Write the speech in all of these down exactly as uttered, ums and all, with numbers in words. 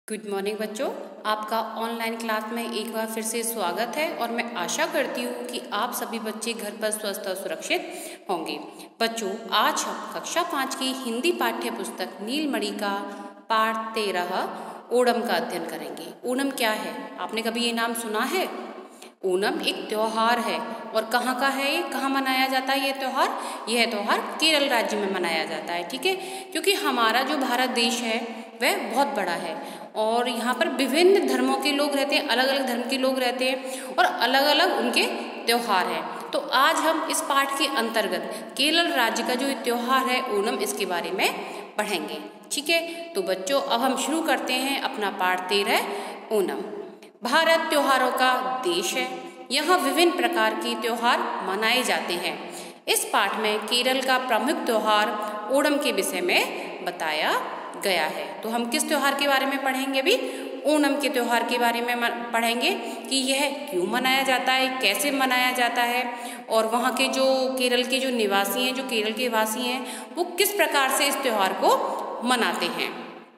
Good morning बच्चों, आपका online class में एक बार फिर से स्वागत है और मैं आशा करती हूँ कि आप सभी बच्चे घर पर स्वस्थ और सुरक्षित होंगे। बच्चों, आज हम कक्षा पाँच की हिंदी पाठ्य पुस्तक नीलमणि का पाठ तेरह ओणम का अध्ययन करेंगे। ओणम क्या है? आपने कभी ये नाम सुना है? ओणम एक त्यौहार है और कहाँ का है ये? कहाँ मनाया जाता है ये त्यौहार? यह त्यौहार केरल राज्य में मनाया जाता है। ठीक है, क्योंकि हमारा जो भारत देश है वह बहुत बड़ा है और यहाँ पर विभिन्न धर्मों के लोग रहते हैं, अलग अलग धर्म के लोग रहते हैं और अलग अलग उनके त्यौहार हैं। तो आज हम इस पाठ के अंतर्गत केरल राज्य का जो त्यौहार है ओणम, इसके बारे में पढ़ेंगे। ठीक है, तो बच्चों अब हम शुरू करते हैं अपना पाठ तेरह ओणम। भारत त्योहारों का देश है, यहाँ विभिन्न प्रकार के त्योहार मनाए जाते हैं। इस पाठ में केरल का प्रमुख त्योहार ओणम के विषय में बताया गया है। तो हम किस त्योहार के बारे में पढ़ेंगे? भी ओणम के त्योहार के बारे में पढ़ेंगे कि यह क्यों मनाया जाता है, कैसे मनाया जाता है और वहाँ के जो केरल के जो निवासी हैं, जो केरल के वासी हैं, वो किस प्रकार से इस त्योहार को मनाते हैं।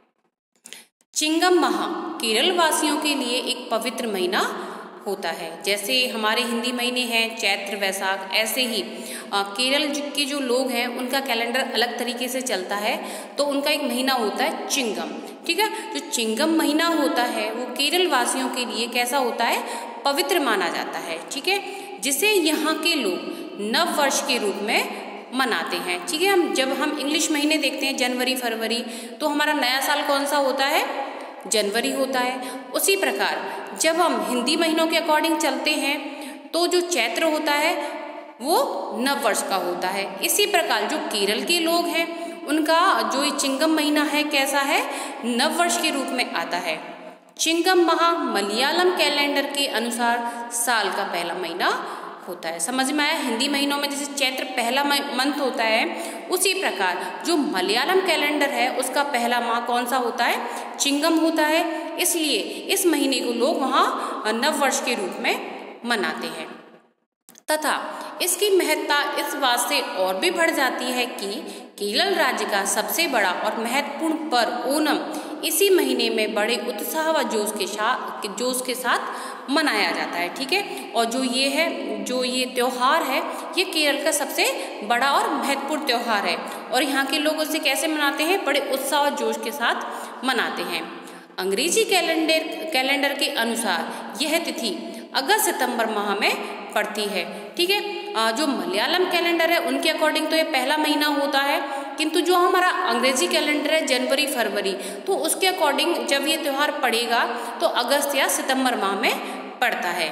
चिंगम माह केरल वासियों के लिए एक पवित्र महीना होता है। जैसे हमारे हिंदी महीने हैं चैत्र, वैशाख, ऐसे ही केरल के जो लोग हैं उनका कैलेंडर अलग तरीके से चलता है। तो उनका एक महीना होता है चिंगम। ठीक है, जो चिंगम महीना होता है वो केरल वासियों के लिए कैसा होता है? पवित्र माना जाता है। ठीक है, जिसे यहाँ के लोग नव वर्ष के रूप में मनाते हैं। ठीक है, हम जब हम इंग्लिश महीने देखते हैं जनवरी, फरवरी, तो हमारा नया साल कौन सा होता है? जनवरी होता है। उसी प्रकार जब हम हिंदी महीनों के अकॉर्डिंग चलते हैं तो जो चैत्र होता है वो नव वर्ष का होता है। इसी प्रकार जो केरल के लोग हैं उनका जो ये चिंगम महीना है कैसा है? नव वर्ष के रूप में आता है। चिंगम माह मलयालम कैलेंडर के अनुसार साल का पहला महीना होता है। समझ में आया? हिंदी महीनों में जैसे चैत्र पहला मंथ होता है, उसी प्रकार जो मलयालम कैलेंडर है उसका पहला माह कौन सा होता है? चिंगम होता है। इसलिए इस महीने को लोग वहाँ नव वर्ष के रूप में मनाते हैं तथा इसकी महत्ता इस बात से और भी बढ़ जाती है कि केरल राज्य का सबसे बड़ा और महत्वपूर्ण पर्व ओणम इसी महीने में बड़े उत्साह व जोश के साथ जोश के साथ मनाया जाता है। ठीक है, और जो ये है जो ये त्यौहार है ये केरल का सबसे बड़ा और महत्वपूर्ण त्यौहार है और यहाँ के लोग उसे कैसे मनाते हैं? बड़े उत्साह और जोश के साथ मनाते हैं। अंग्रेजी कैलेंडर कैलेंडर के अनुसार यह तिथि अगस्त सितंबर माह में पड़ती है। ठीक है, जो मलयालम कैलेंडर है उनके अकॉर्डिंग तो ये पहला महीना होता है, किंतु जो हमारा अंग्रेजी कैलेंडर है जनवरी, फरवरी, तो उसके अकॉर्डिंग जब ये त्यौहार पड़ेगा तो अगस्त या सितंबर माह में पड़ता है।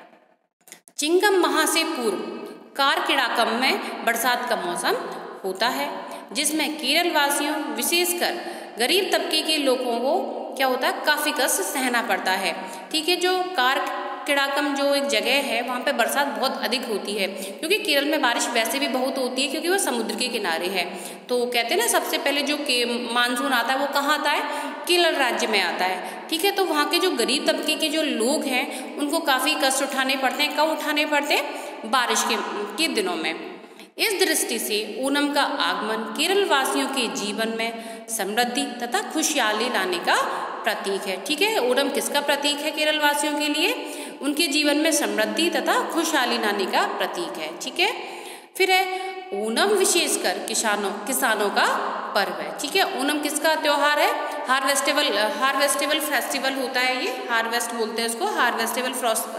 चिंगम माह से पूर्व कारकिड़ाकम में बरसात का मौसम होता है, जिसमें केरल वासियों विशेषकर गरीब तबके के लोगों को क्या होता है? काफ़ी कष्ट सहना पड़ता है। ठीक है, जो कार किड़ाकम जो एक जगह है वहाँ पे बरसात बहुत अधिक होती है, क्योंकि केरल में बारिश वैसे भी बहुत होती है क्योंकि वो समुद्र के किनारे है। तो कहते हैं ना सबसे पहले जो के मानसून आता है वो कहाँ आता है? केरल राज्य में आता है। ठीक है, तो वहाँ के जो गरीब तबके के जो लोग हैं उनको काफ़ी कष्ट उठाने पड़ते हैं। कब उठाने पड़ते हैं? बारिश के, के दिनों में। इस दृष्टि से ओणम का आगमन केरल वासियों के जीवन में समृद्धि तथा खुशहाली लाने का प्रतीक है। ठीक है, ओणम किसका प्रतीक है? केरल वासियों के लिए उनके जीवन में समृद्धि तथा खुशहाली लाने का प्रतीक है। ठीक है, फिर है ओणम विशेषकर किसानों किसानों का पर्व है। ठीक है, ओणम किसका त्यौहार है? हार्वेस्टेबल हार्वेस्टेबल फेस्टिवल होता है ये, हार्वेस्ट बोलते हैं इसको, हार्वेस्टेबल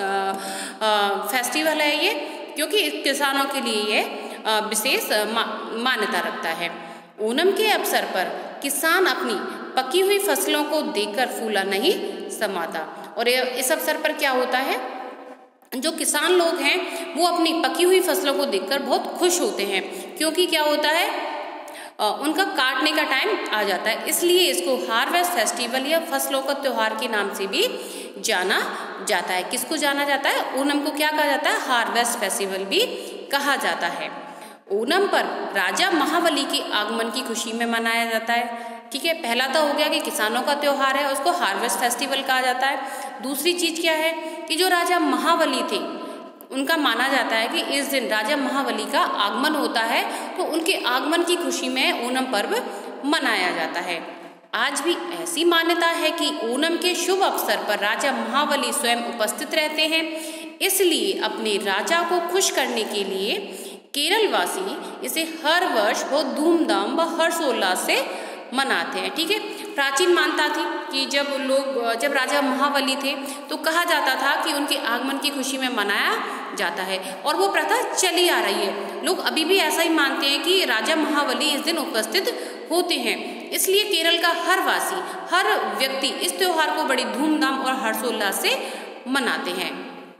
फेस्टिवल है ये, क्योंकि किसानों के लिए ये विशेष मा, मान्यता रखता है। ओणम के अवसर पर किसान अपनी पकी हुई फसलों को देखकर फूला नहीं समाता और इस अवसर पर क्या होता है? जो किसान लोग हैं वो अपनी पकी हुई फसलों को देखकर बहुत खुश होते हैं, क्योंकि क्या होता है? उनका काटने का टाइम आ जाता है। इसलिए इसको हार्वेस्ट फेस्टिवल या फसलों का त्योहार के नाम से भी जाना जाता है। किसको जाना जाता है? ओणम को क्या कहा जाता है? हार्वेस्ट फेस्टिवल भी कहा जाता है। ओणम पर राजा महाबली के आगमन की खुशी में मनाया जाता है। ठीक है, पहला तो हो गया कि किसानों का त्यौहार है, उसको हार्वेस्ट फेस्टिवल कहा जाता है। दूसरी चीज क्या है कि जो राजा महाबली थे उनका माना जाता है कि इस दिन राजा महाबली का आगमन होता है, तो उनके आगमन की खुशी में ओणम पर्व मनाया जाता है। आज भी ऐसी मान्यता है कि ओणम के शुभ अवसर पर राजा महाबली स्वयं उपस्थित रहते हैं, इसलिए अपने राजा को खुश करने के लिए केरल वासी इसे हर वर्ष बहुत धूमधाम व हर्षोल्लास से मनाते हैं। ठीक है, प्राचीन मान्यता थी कि जब लोग जब राजा महाबली थे तो कहा जाता था कि उनके आगमन की खुशी में मनाया जाता है, और वो प्रथा चली आ रही है। लोग अभी भी ऐसा ही मानते हैं कि राजा महाबली इस दिन उपस्थित होते हैं, इसलिए केरल का हर वासी, हर व्यक्ति इस त्योहार को बड़ी धूमधाम और हर्षोल्लास से मनाते हैं।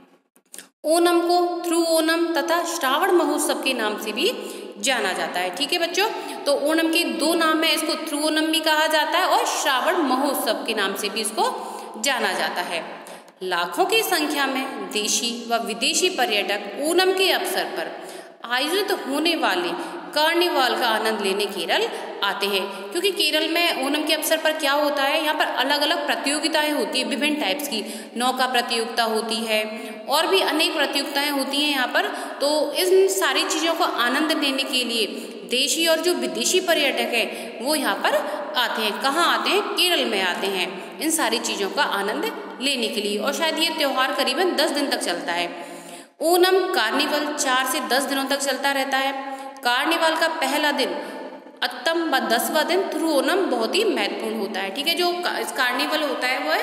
ओणम को थिरुओणम तथा श्रावण महोत्सव के नाम से भी जाना जाता है। ठीक है बच्चों, तो ओणम के दो नाम है, इसको थिरुओणम भी कहा जाता है और श्रावण महोत्सव के नाम से भी इसको जाना जाता है। लाखों की संख्या में देशी व विदेशी पर्यटक ओणम के अवसर पर आयोजित होने वाले कार्निवाल का आनंद लेने केरल आते हैं, क्योंकि केरल में ओणम के अवसर पर क्या होता है, यहाँ पर अलग अलग प्रतियोगिताएं होती है, विभिन्न टाइप्स की नौका प्रतियोगिता होती है और भी अनेक प्रतियोगिताएं होती हैं यहाँ पर। तो इन सारी चीज़ों का आनंद लेने के लिए देशी और जो विदेशी पर्यटक हैं वो यहाँ पर आते हैं। कहाँ आते हैं? केरल में आते हैं इन सारी चीज़ों का आनंद लेने के लिए, और शायद ये त्यौहार करीबन दस दिन तक चलता है। ओणम कार्निवल चार से दस दिनों तक चलता रहता है। कार्निवल का पहला दिन अत्तम व दसवां दिन थिरुओणम बहुत ही महत्वपूर्ण होता है। ठीक है, जो कार्निवल होता है वो है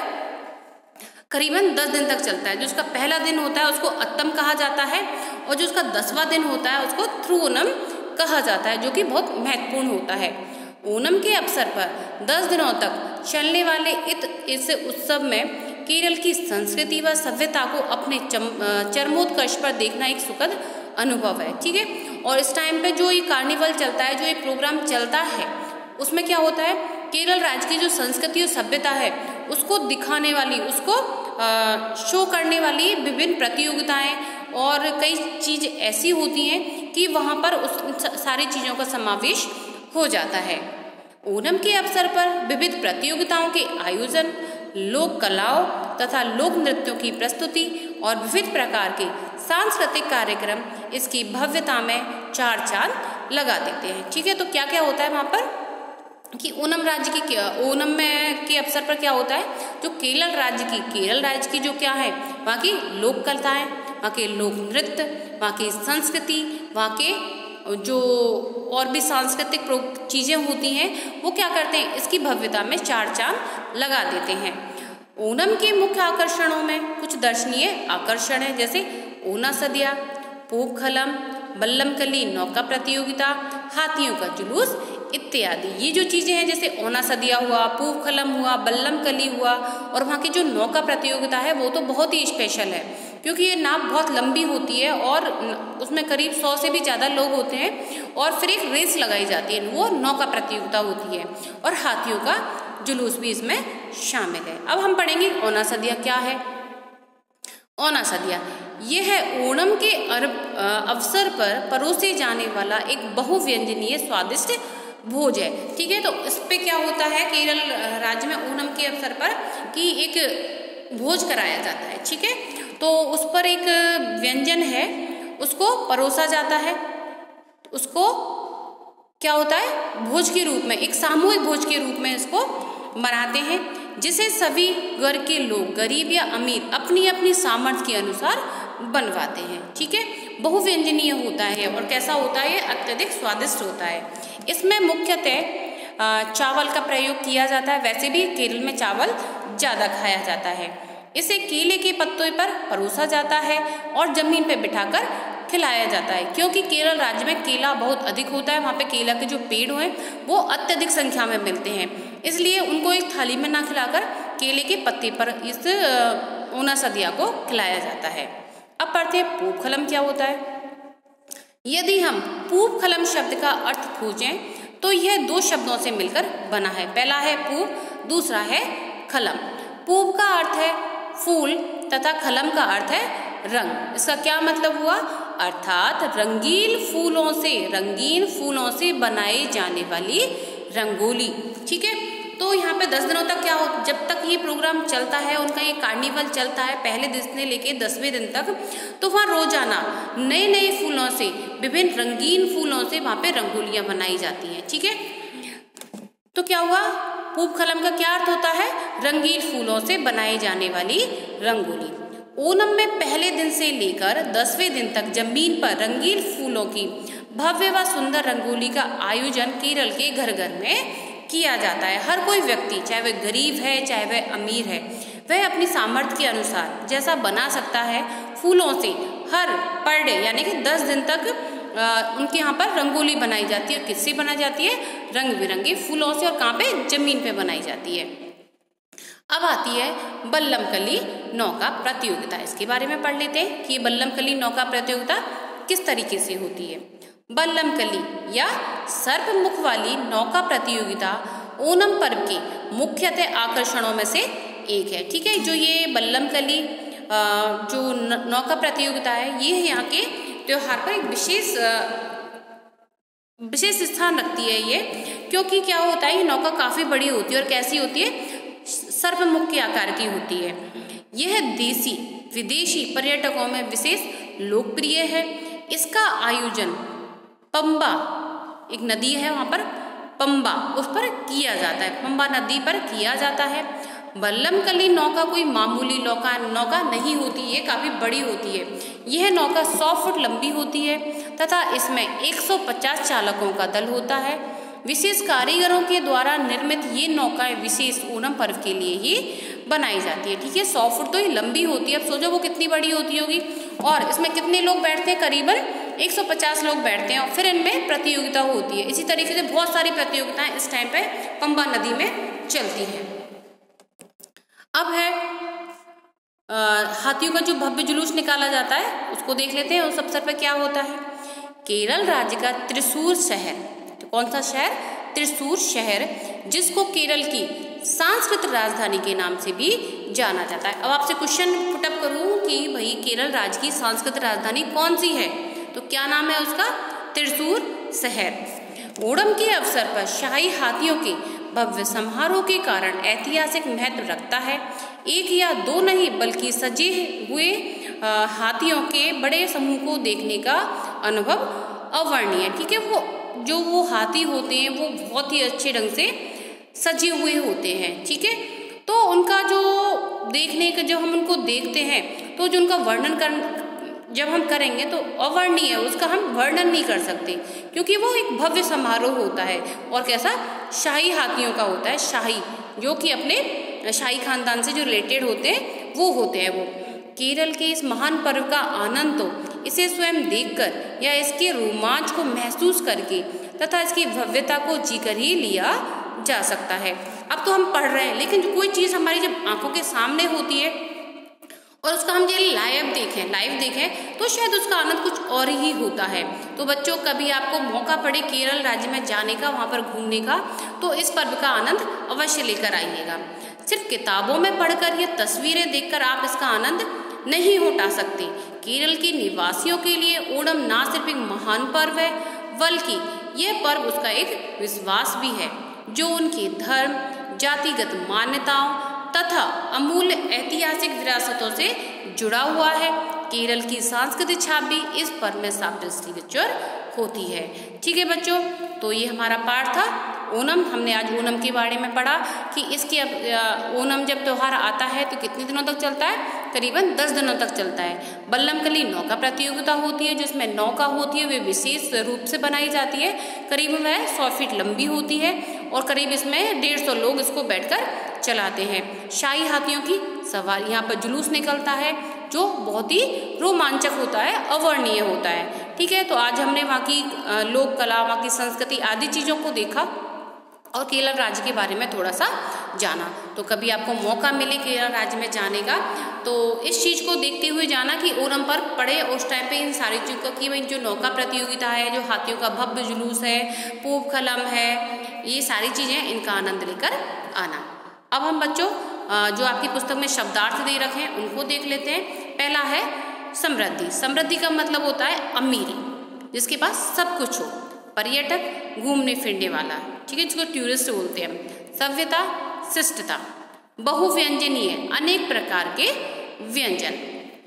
करीबन दस दिन तक चलता है। जो उसका पहला दिन होता है उसको अत्तम कहा जाता है, और जो उसका दसवां दिन होता है उसको थिरुओणम कहा जाता है, जो कि बहुत महत्वपूर्ण होता है। ओणम के अवसर पर दस दिनों तक चलने वाले इस उत्सव में केरल की संस्कृति व सभ्यता को अपने चरमोत्कर्ष पर देखना एक सुखद अनुभव है। ठीक है, और इस टाइम पे जो ये कार्निवल चलता है, जो ये प्रोग्राम चलता है, उसमें क्या होता है, केरल राज्य की जो संस्कृति और सभ्यता है उसको दिखाने वाली, उसको आ, शो करने वाली विभिन्न प्रतियोगिताएं और कई चीज़ ऐसी होती हैं कि वहाँ पर उस सारी चीज़ों का समावेश हो जाता है। ओणम के अवसर पर विविध प्रतियोगिताओं के आयोजन, लोक कलाओं तथा लोक नृत्यों की प्रस्तुति और विविध प्रकार के सांस्कृतिक कार्यक्रम इसकी भव्यता में चार चांद लगा देते हैं। ठीक है, तो क्या क्या होता है वहाँ पर कि ओणम राज्य की क्या ओणम में के अवसर पर क्या होता है, जो केरल राज्य की केरल राज्य की जो क्या है वहाँ की लोक कलाएं, वहाँ के लोक नृत्य, वहाँ की संस्कृति, वहाँ के जो और भी सांस्कृतिक चीज़ें होती हैं वो क्या करते हैं, इसकी भव्यता में चार चांद लगा देते हैं। ओणम के मुख्य आकर्षणों में कुछ दर्शनीय आकर्षण है, जैसे ओनासदिया, पूखलम, बल्लमकली नौका प्रतियोगिता, हाथियों का जुलूस इत्यादि। ये जो चीज़ें हैं जैसे ओनासदिया हुआ, पूखलम हुआ, बल्लमकली हुआ, और वहाँ की जो नौका प्रतियोगिता है वो तो बहुत ही स्पेशल है, क्योंकि ये नाव बहुत लंबी होती है और उसमें करीब सौ से भी ज़्यादा लोग होते हैं, और फिर एक रेस लगाई जाती है, वो नौका प्रतियोगिता होती है, और हाथियों का जुलूस भी इसमें शामिल है। अब हम पढ़ेंगे ओनासदिया क्या है। ओनासदिया ये है ओणम के अवसर पर परोसे जाने वाला एक बहुव्यंजनीय स्वादिष्ट भोज है। ठीक है, तो इस पे क्या होता है केरल राज्य में ओणम के अवसर पर कि एक भोज कराया जाता है। ठीक है, तो उस पर एक व्यंजन है उसको परोसा जाता है, उसको क्या होता है भोज के रूप में, एक सामूहिक भोज के रूप में इसको मनाते हैं, जिसे सभी वर्ग के लोग गरीब या अमीर अपनी अपनी सामर्थ्य के अनुसार बनवाते हैं। ठीक है, बहुव्यंजनीय होता है और कैसा होता है, अत्यधिक स्वादिष्ट होता है। इसमें मुख्यतः चावल का प्रयोग किया जाता है, वैसे भी केरल में चावल ज़्यादा खाया जाता है। इसे केले के पत्तों पर परोसा जाता है और जमीन पर बिठाकर खिलाया जाता है, क्योंकि केरल राज्य में केला बहुत अधिक होता है, वहाँ पे केला के जो पेड़ हैं वो अत्यधिक संख्या में मिलते हैं, इसलिए उनको एक थाली में ना खिलाकर केले के पत्ते पर इस ओनासदिया को खिलाया जाता है। अब पढ़ते हैं पूखलम क्या होता है। यदि हम पूखलम शब्द का अर्थ खोजें तो यह दो शब्दों से मिलकर बना है। पहला है पूप, दूसरा है खलम। पूप का अर्थ है फूल तथा खलम का अर्थ है रंग। इसका क्या मतलब हुआ, अर्थात रंगीन फूलों से रंगीन फूलों से बनाई जाने वाली रंगोली। ठीक है, तो यहाँ पे दस दिनों तक क्या हो, जब तक ये प्रोग्राम चलता है, उनका ये कार्निवल चलता है पहले दिन से लेके दसवें दिन तक, तो वहाँ रोजाना नए नए फूलों से, विभिन्न रंगीन फूलों से वहाँ पे रंगोलियाँ बनाई जाती हैं। ठीक है, तो क्या हुआ, पूपखलम का क्या अर्थ होता है? रंगीन फूलों से बनाई जाने वाली रंगोली। ओणम में पहले दिन से लेकर दसवें दिन तक जमीन पर रंगीन फूलों की भव्य व सुंदर रंगोली का आयोजन केरल के घर घर में किया जाता है। हर कोई व्यक्ति, चाहे वह गरीब है चाहे वह अमीर है, वह अपनी सामर्थ्य के अनुसार जैसा बना सकता है फूलों से हर पर डे यानी कि दस दिन तक आ, उनके यहाँ पर रंगोली बनाई जाती है। किससे बनाई जाती है? रंग बिरंगे फूलों से। और कहाँ पे? जमीन पे बनाई जाती है। अब आती है बल्लम कली नौका प्रतियोगिता। इसके बारे में पढ़ लेते हैं कि ये बल्लम कली नौका प्रतियोगिता किस तरीके से होती है। बल्लम कली या सर्प मुख वाली नौका प्रतियोगिता ओणम पर्व के मुख्यतः आकर्षणों में से एक है। ठीक है, जो ये बल्लम कली जो नौका प्रतियोगिता है, ये यहाँ के त्योहार पर एक विशेष विशेष स्थान रखती है ये, क्योंकि क्या होता है, ये नौका काफी बड़ी होती है और कैसी होती है? सर्प मुख के आकार की होती है। यह देसी विदेशी पर्यटकों में विशेष लोकप्रिय है। इसका आयोजन पंबा, एक नदी है वहां पर पंबा, उस पर किया जाता है। पंबा नदी पर किया जाता है। बल्लम कली नौका कोई मामूली नौका नौका नहीं होती, ये काफी बड़ी होती है। यह नौका सौ फुट लंबी होती है तथा इसमें एक सौ पचास चालकों का दल होता है। विशेष कारीगरों के द्वारा निर्मित ये नौकाएं विशेष ओणम पर्व के लिए ही बनाई जाती है। ठीक है, सौ फुट तो ये लंबी होती है। अब सोचो वो कितनी बड़ी होती होगी। और इसमें कितने लोग बैठते हैं? करीबन एक सौ पचास लोग बैठते हैं। और फिर इनमें प्रतियोगिता होती है। इसी तरीके से बहुत सारी प्रतियोगिताएं इस टाइम पे पंबा नदी में चलती हैं। अब है आ, हाथियों का जो भव्य जुलूस निकाला जाता है, उसको देख लेते हैं उस अवसर पर क्या होता है। केरल राज्य का त्रिशूर शहर, तो कौन सा शहर? त्रिशूर शहर, जिसको केरल की सांस्कृतिक राजधानी के नाम से भी जाना जाता है। अब आपसे क्वेश्चन पुटअप करूं कि भाई केरल राज्य की सांस्कृतिक राजधानी कौन सी है, तो क्या नाम है उसका? त्रिशूर शहर। ओणम के अवसर पर शाही हाथियों के भव्य समारोह के कारण ऐतिहासिक महत्व रखता है। एक या दो नहीं बल्कि सजे हुए हाथियों के बड़े समूह को देखने का अनुभव अवर्णनीय। ठीक है, वो जो वो हाथी होते हैं वो बहुत ही अच्छे ढंग से सजे हुए होते हैं। ठीक है, तो उनका जो देखने का, जब हम उनको देखते हैं तो जो उनका वर्णन कर जब हम करेंगे तो अवर्णनीय है, उसका हम वर्णन नहीं कर सकते, क्योंकि वो एक भव्य समारोह होता है। और कैसा? शाही हाथियों का होता है। शाही, जो कि अपने शाही खानदान से जो रिलेटेड होते हैं वो होते हैं वो। केरल के इस महान पर्व का आनंद तो इसे स्वयं देखकर या इसके रोमांच को महसूस करके तथा इसकी भव्यता को जीकर ही लिया जा सकता है। अब तो हम पढ़ रहे हैं, लेकिन कोई चीज़ हमारी जब आंखों के सामने होती है और उसका हम ये लाइव देखें लाइव देखें तो शायद उसका आनंद कुछ और ही होता है। तो बच्चों, कभी आपको मौका पड़े केरल राज्य में जाने का, वहाँ पर घूमने का, तो इस पर्व का आनंद अवश्य लेकर आइएगा। सिर्फ किताबों में पढ़कर या तस्वीरें देखकर आप इसका आनंद नहीं उठा सकते। केरल के निवासियों के लिए ओणम ना सिर्फ एक महान पर्व है, बल्कि यह पर्व उसका एक विश्वास भी है, जो उनके धर्म, जातिगत मान्यताओं तथा अमूल्य ऐतिहासिक विरासतों से जुड़ा हुआ है। केरल की सांस्कृतिक छाप भी इस पर्व में साफ दृष्टिगोचर होती है। ठीक है बच्चों, तो ये हमारा पाठ था ओणम। हमने आज ओणम के बारे में पढ़ा कि इसके ओणम जब त्यौहार आता है तो कितने दिनों तक चलता है? करीबन दस दिनों तक चलता है। बल्लम कली नौका प्रतियोगिता होती है, जिसमें नौका होती है वे विशेष रूप से बनाई जाती है। करीब वह सौ फीट लंबी होती है और करीब इसमें डेढ़ सौ लोग इसको बैठकर चलाते हैं। शाही हाथियों की सवारी, यहाँ पर जुलूस निकलता है जो बहुत ही रोमांचक होता है, अवर्णनीय होता है। ठीक है, तो आज हमने वहाँ की लोक कला, वहाँ की संस्कृति आदि चीज़ों को देखा और केरल राज्य के बारे में थोड़ा सा जाना। तो कभी आपको मौका मिले केरल राज्य में जाने का, तो इस चीज़ को देखते हुए जाना कि ओणम पर पड़े उस टाइम पे इन सारी चीज़ों की, भाई जो नौका प्रतियोगिता है, जो हाथियों का भव्य जुलूस है, पूपखलम है, ये सारी चीज़ें, इनका आनंद लेकर आना। अब हम बच्चों जो आपकी पुस्तक में शब्दार्थ दे रखे हैं उनको देख लेते हैं। पहला है समृद्धि। समृद्धि का मतलब होता है अमीरी, जिसके पास सब कुछ हो। पर्यटक, घूमने फिरने वाला, ठीक है, जिसको टूरिस्ट बोलते हैं। सभ्यता, शिष्टता। बहुव्यंजनीय, अनेक प्रकार के व्यंजन।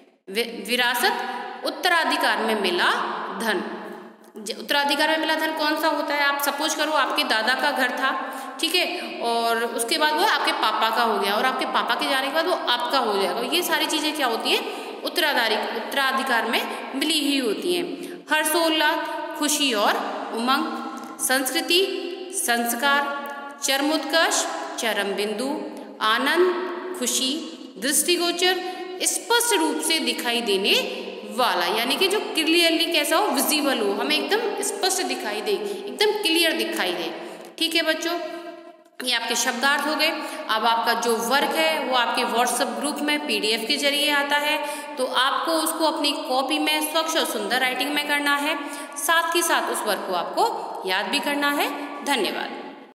विरासत, उत्तराधिकार में मिला धन। उत्तराधिकार में मिला धन कौन सा होता है? आप सपोज करो आपके दादा का घर था, ठीक है। और उसके बाद वो आपके पापा का हो गया, और आपके पापा के जाने के बाद वो आपका हो जाएगा। ये सारी चीज़ें क्या होती हैं, उत्तराधारी उत्तराधिकार में मिली ही होती हैं। हर्षोल्लास, खुशी और उमंग, संस्कृति, संस्कार, चरमोत्कर्ष, चरम बिंदु, आनंद, खुशी, दृष्टिगोचर, स्पष्ट रूप से दिखाई देने वाला, यानी कि जो क्लियरली कैसा हो, विजिबल हो, हमें एकदम स्पष्ट दिखाई दे, एकदम क्लियर दिखाई दे। ठीक है बच्चों, ये आपके शब्दार्थ हो गए। अब आपका जो वर्क है वो आपके व्हाट्सएप ग्रुप में पीडीएफ के जरिए आता है, तो आपको उसको अपनी कॉपी में स्वच्छ और सुंदर राइटिंग में करना है, साथ ही साथ उस वर्क को आपको याद भी करना है। धन्यवाद।